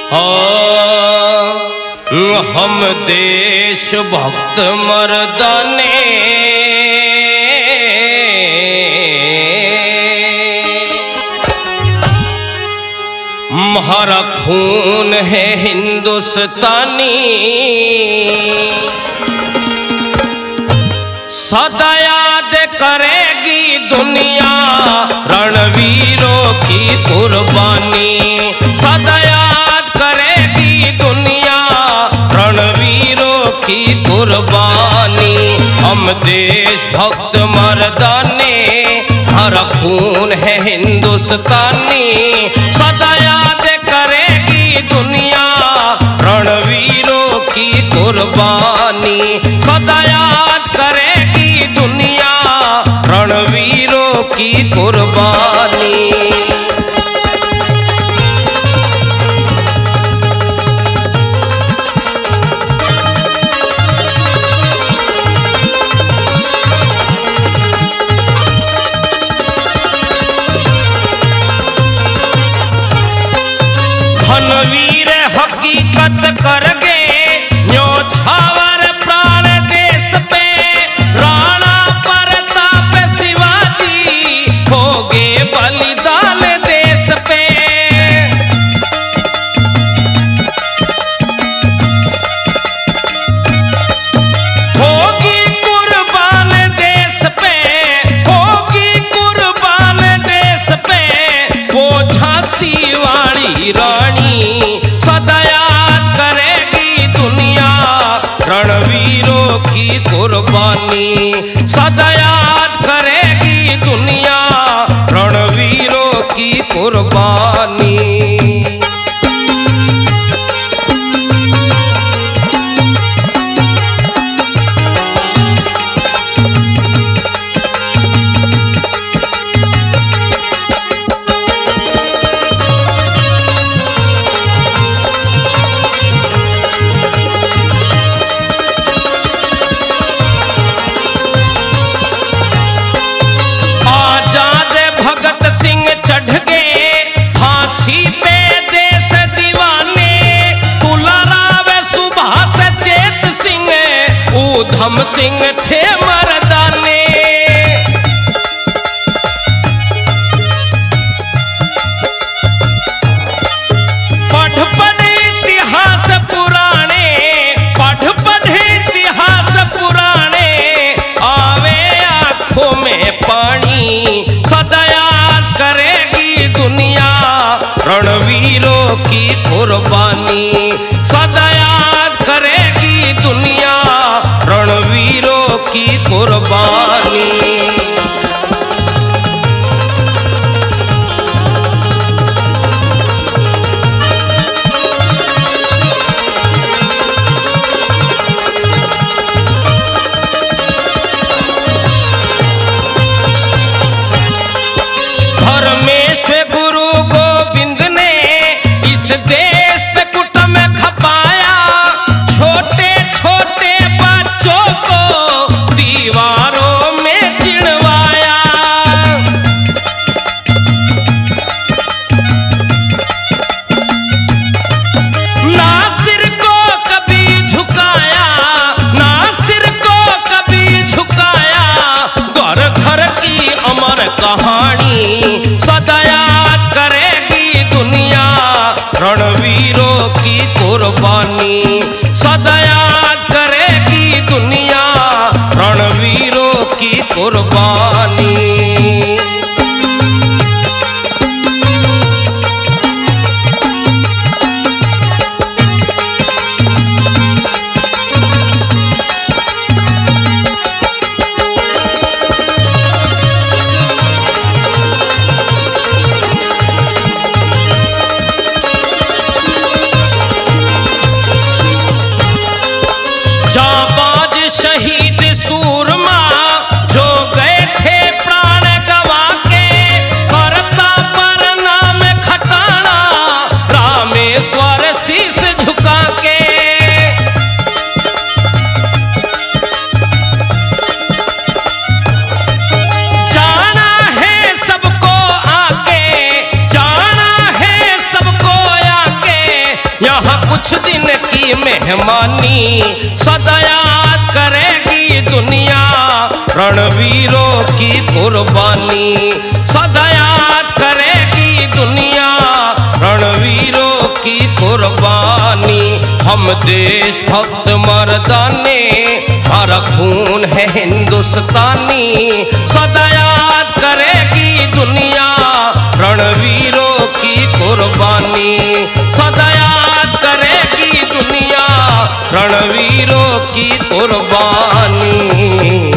हम देश भक्त मर्दाने हमारा खून है हिंदुस्तानी, सदा याद करेगी दुनिया रणवीरों की कुर्बानी, सदा याद करेगी दुनिया रणवीरों की कुर्बानी। हम देश भक्त मर्दाने हमारा खून है हिंदुस्तानी, सदा याद करेगी दुनिया रणवीरों की कुर्बानी, सदा याद करेगी दुनिया रणवीरों की कुर्बानी। धनवीर हकीकत कर गए न्योछावर प्राण देश पे, राणा प्रताप शिवाजी हो गए बलिदान देश पे। होगी कुर्बान देश पे, होगी कुर्बान देश पे वो झांसी वाली रानी, सदा याद करेगी दुनिया रणवीरों की कुर्बानी, सदा याद करेगी दुनिया रणवीरों की कुर्बानी। चढ़ गए फांसी पे देश दीवाने, तुलाराव सुभाष चेत सिंह ऊधम सिंह थे मर्दाने। पढ़ पढ़ इतिहास पुराने, पढ़ पढ़ इतिहास पुराने आवे आंखों में पानी, सदा याद करेगी दुनिया रणवीरों की कुर्बानी, सदा याद करेगी दुनिया रणवीरों की कुर्बानी। गुरु गोविंद ने इस देश पे कुटुंब खपाया, छोटे छोटे बच्चों को दीवारों में चिढ़वाया। ना सिर को कभी झुकाया, ना सिर को कभी झुकाया, घर घर की अमर कहानी, सदा याद करेगी दुनिया रणवीरों की कुर्बानी, सदा याद करेगी दुनिया रणवीरों की कुर्बानी। जाबाज शहीद सूरमा जो गए थे यहाँ कुछ दिन की मेहमानी, सदा याद करेगी दुनिया रणवीरों की कुर्बानी। सदा याद करेगी दुनिया रणवीरों की कुर्बानी। हम देशभक्त मर्दाने, हमारा खून है हिंदुस्तानी। सदा याद करेगी दुनिया रणवीरों की कुर्बानी। सदा याद करेगी दुनिया रणवीरों की कुर्बानी।